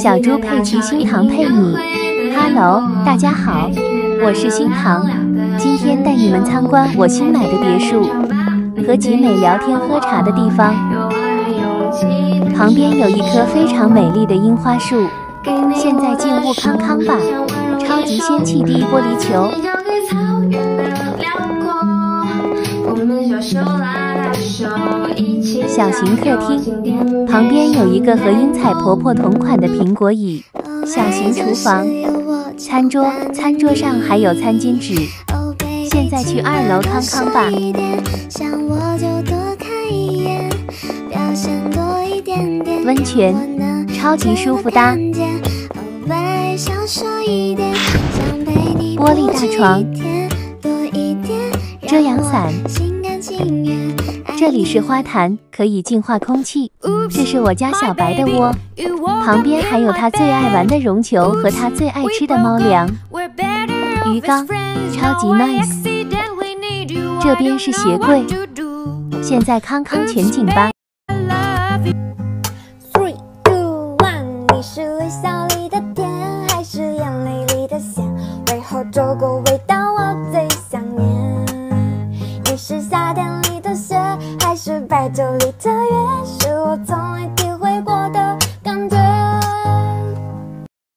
小猪佩奇新糖配你 ，Hello， 大家好，我是新糖，今天带你们参观我新买的别墅，和集美聊天喝茶的地方。旁边有一棵非常美丽的樱花树，现在进屋康康吧，超级仙气地玻璃球。小型客厅，旁边有一个和英彩婆婆同款的苹果椅。小型厨房，餐桌上还有餐巾纸。现在去2楼康康吧。温泉，超级舒服哒。玻璃大床，遮阳伞。这里是花坛，可以净化空气。这是我家小白的窝，旁边还有他最爱玩的绒球和他最爱吃的猫粮。鱼缸，超级 nice。这边是鞋柜，现在康康全景吧。 3、2、1，你是微笑里的甜，还是眼泪里的咸？为何这个味道我最想念？你是夏天里的雪，还是白昼里的月？